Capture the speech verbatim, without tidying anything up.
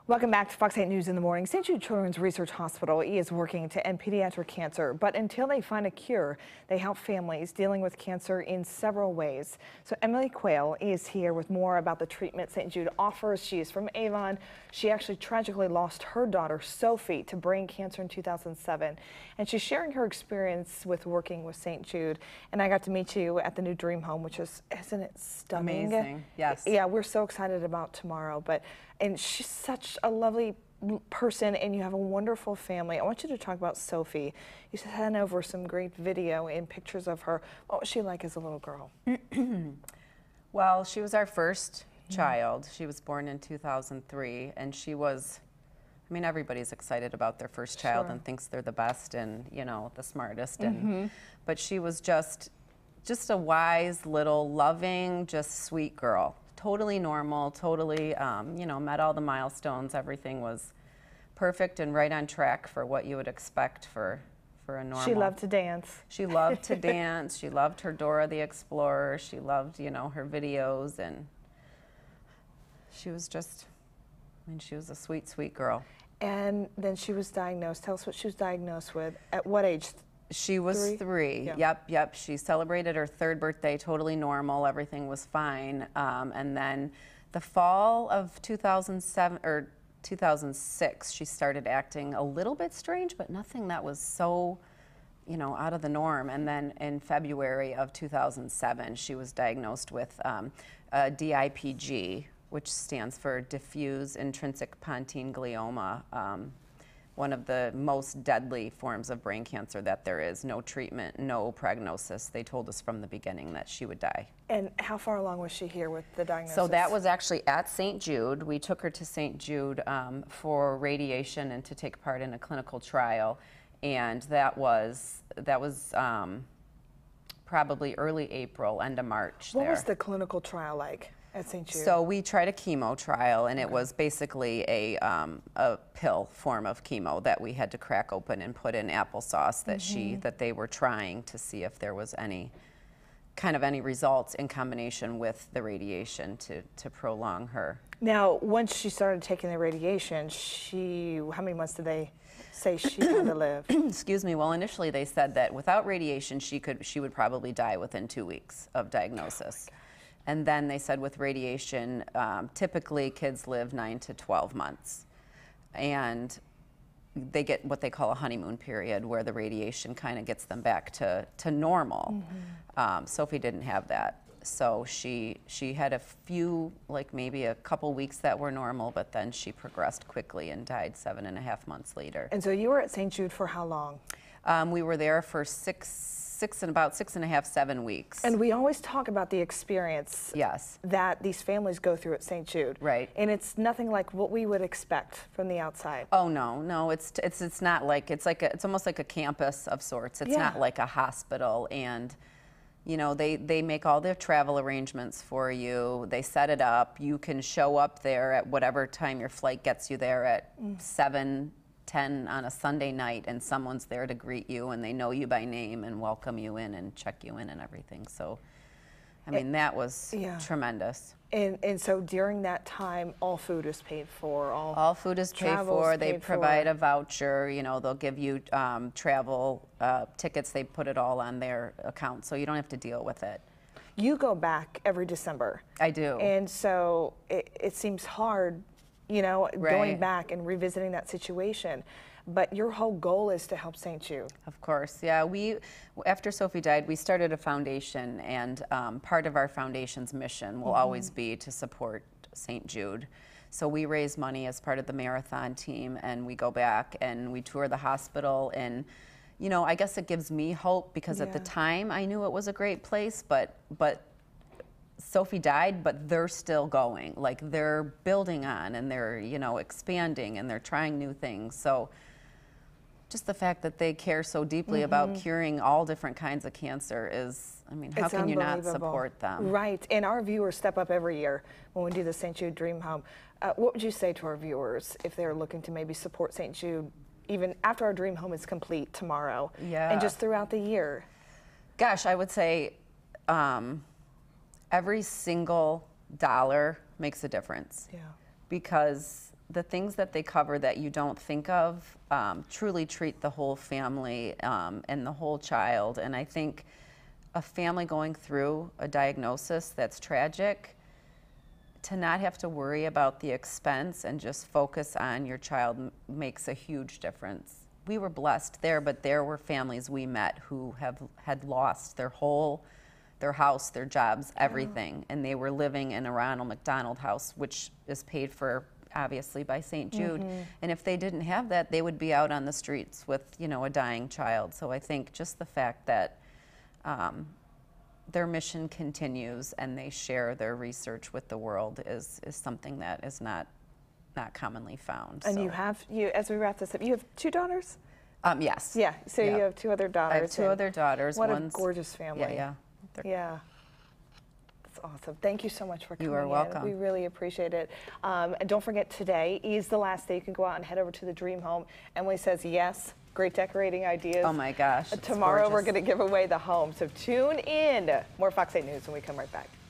Welcome back to Fox eight News in the Morning. St Jude Children's Research Hospital is working to end pediatric cancer, but until they find a cure, they help families dealing with cancer in several ways. So Emily Quayle is here with more about the treatment St Jude offers. She is from Avon. She actually tragically lost her daughter, Sophie, to brain cancer in two thousand seven, and she's sharing her experience with working with St Jude. And I got to meet you at the new Dream Home, which is, isn't it stunning? Amazing, yes. Yeah, we're so excited about tomorrow, but and she's such a lovely person, and you have a wonderful family. I want you to talk about Sophie. You sent over some great video and pictures of her. What was she like as a little girl? Well, she was our first mm-hmm. child. She was born in two thousand three, and she was, I mean, everybody's excited about their first child Sure. and thinks they're the best and, you know, the smartest. Mm-hmm. And but she was just, just a wise, little, loving, just sweet girl. Totally normal, totally, um, you know, met all the milestones. Everything was perfect and right on track for what you would expect for, for a normal. She loved to dance. She loved to dance. She loved her Dora the Explorer. She loved, you know, her videos, and she was just, I mean, she was a sweet, sweet girl. And then she was diagnosed. Tell us what she was diagnosed with. At what age? She was three. three. Yeah. Yep, yep. She celebrated her third birthday totally normal. Everything was fine. Um, and then the fall of two thousand seven or two thousand six, she started acting a little bit strange, but nothing that was so, you know, out of the norm. And then in February of two thousand seven, she was diagnosed with um, a D I P G, which stands for diffuse intrinsic pontine glioma. Um, one of the most deadly forms of brain cancer that there is. No treatment, no prognosis. They told us from the beginning that she would die. And how far along was she here with the diagnosis? So that was actually at Saint Jude. We took her to Saint Jude um, for radiation and to take part in a clinical trial. And that was, that was um, probably early April, end of March. What there. was the clinical trial like at Saint Jude? So we tried a chemo trial, and okay. it was basically a, um, a pill form of chemo that we had to crack open and put in applesauce that mm-hmm. she that they were trying to see if there was any kind of any results in combination with the radiation to, to prolong her. Now, once she started taking the radiation, she, how many months did they say she had to live? Excuse me. Well, initially they said that without radiation, she could she would probably die within two weeks of diagnosis. Oh, and then they said with radiation, um, typically kids live nine to twelve months. And they get what they call a honeymoon period where the radiation kind of gets them back to, to normal. Mm-hmm. um, Sophie didn't have that. So she, she had a few, like maybe a couple weeks that were normal, but then she progressed quickly and died seven and a half months later. And so you were at Saint Jude for how long? Um, we were there for six, six and about six and a half, seven weeks. And we always talk about the experience yes. that these families go through at Saint Jude. Right. And it's nothing like what we would expect from the outside. Oh no, no, it's it's it's not like it's like a, it's almost like a campus of sorts. It's yeah. not like a hospital, and you know they they make all their travel arrangements for you. They set it up. You can show up there at whatever time your flight gets you there at mm. seven. ten on a Sunday night, and someone's there to greet you, and they know you by name and welcome you in and check you in and everything. So, I mean, it, that was yeah. tremendous. And and so during that time, all food is paid for. All all food is paid for. They provide for. a voucher. You know, they'll give you um, travel uh, tickets. They put it all on their account, so you don't have to deal with it. You go back every December. I do. And so it, it seems hard, you know, right. going back and revisiting that situation. But your whole goal is to help Saint Jude. Of course, yeah. We, after Sophie died, we started a foundation, and um, part of our foundation's mission will mm-hmm. always be to support Saint Jude. So we raise money as part of the marathon team, and we go back and we tour the hospital, and you know, I guess it gives me hope because yeah. at the time I knew it was a great place, but but. Sophie died, but they're still going. Like, they're building on, and they're, you know, expanding, and they're trying new things. So just the fact that they care so deeply mm-hmm. about curing all different kinds of cancer is, I mean, how it's can you not support them? Right, and our viewers step up every year when we do the Saint Jude Dream Home. Uh, what would you say to our viewers if they're looking to maybe support Saint Jude even after our Dream Home is complete tomorrow yeah. and just throughout the year? Gosh, I would say, um, every single dollar makes a difference. Yeah. Because the things that they cover that you don't think of um, truly treat the whole family um, and the whole child. And I think a family going through a diagnosis that's tragic, to not have to worry about the expense and just focus on your child m- makes a huge difference. We were blessed there, but there were families we met who have had lost their whole, their house, their jobs, everything, oh. and they were living in a Ronald McDonald House, which is paid for obviously by Saint Jude. Mm-hmm. And if they didn't have that, they would be out on the streets with, you know, a dying child. So I think just the fact that um, their mission continues and they share their research with the world is is something that is not not commonly found. And so. you have, you as we wrap this up, you have two daughters? Um, yes. Yeah, so yeah. you have two other daughters. I have two other daughters. What One's, a gorgeous family. Yeah, yeah. They're yeah. That's awesome. Thank you so much for coming You are welcome. in. We really appreciate it. Um, and don't forget, today is the last day you can go out and head over to the Dream Home. Emily says yes. Great decorating ideas. Oh my gosh. Uh, tomorrow gorgeous. we're going to give away the home. So tune in. More Fox eight News when we come right back.